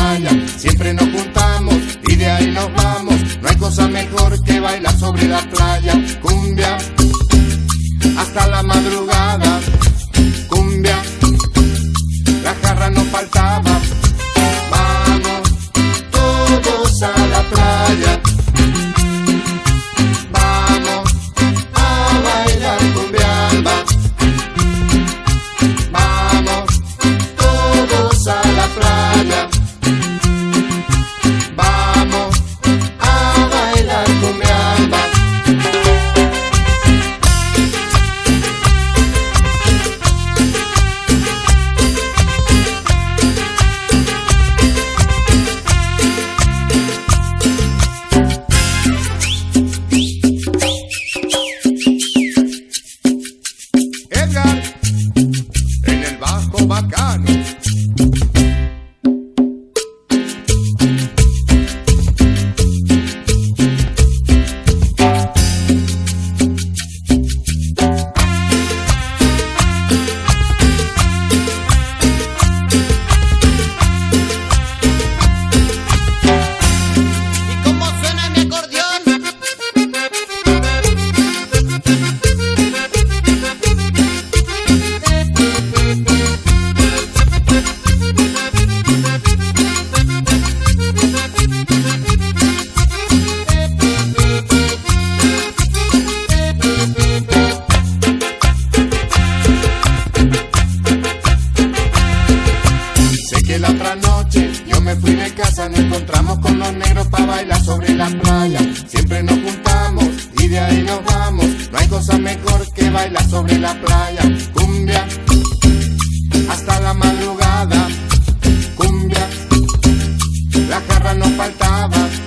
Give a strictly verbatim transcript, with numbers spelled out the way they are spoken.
playa, siempre nos juntamos y de ahí nos vamos. No hay cosa mejor que bailar sobre la playa. Cumbia hasta la madrugada, cumbia, la jarra no faltaba. Vamos todos a la playa, vamos a bailar cumbiamba. Vamos todos a la playa, vamos a bailar cumbiamba. Edgar, en el bajo bacano. ¿Y cómo suena mi acordeón? Sé que la otra noche yo me fui de casa, nos encontramos con los negros pa' bailar sobre la playa. Siempre nos juntamos y de ahí nos vamos. No hay cosa mejor que bailar sobre la playa. Cumbia hasta la madrugada, cumbia, la jarra no faltaba.